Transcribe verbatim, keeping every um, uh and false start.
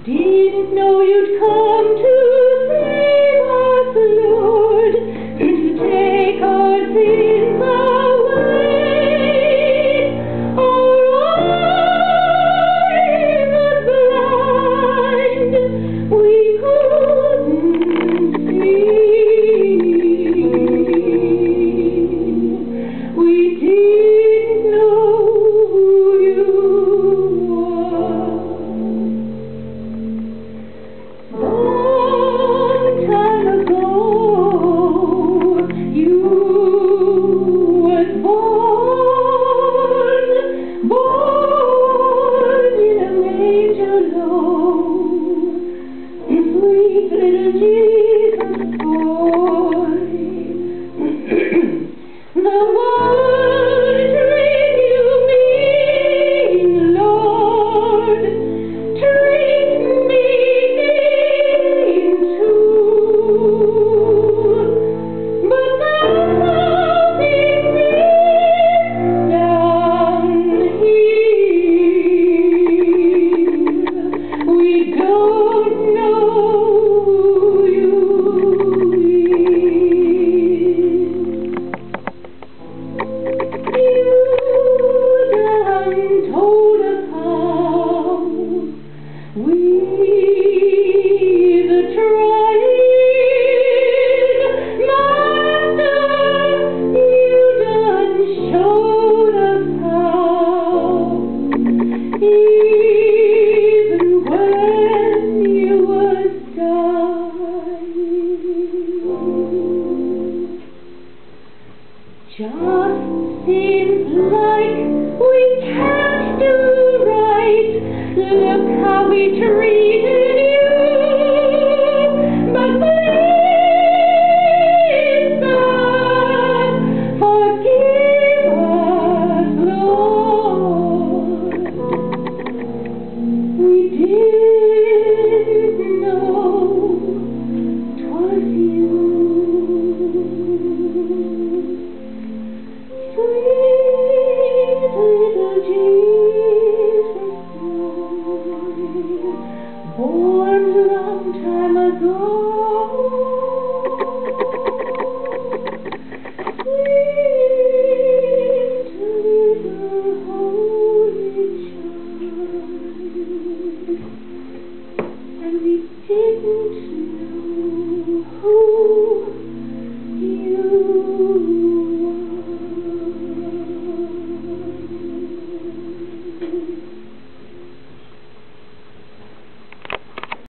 didn't know you'd come to save us, Lord, to take our sins away. Our eyes are blind, we couldn't see. We didn't know who you were. Long time ago, you was born, born in a manger low, sweet little Jesus boy. The world treat you mean, Lord, treat me mean too. But now he sees down here. We don't know who you is. You done told us how we've tried, Master. You done showed us how, even when you was dying. Just seems like we can't do right. Look how we treated you. But please, God, forgive us, Lord. We didn't know 'twas you. Sweet little Jesus boy, born long time ago. Sweet little holy child, and we didn't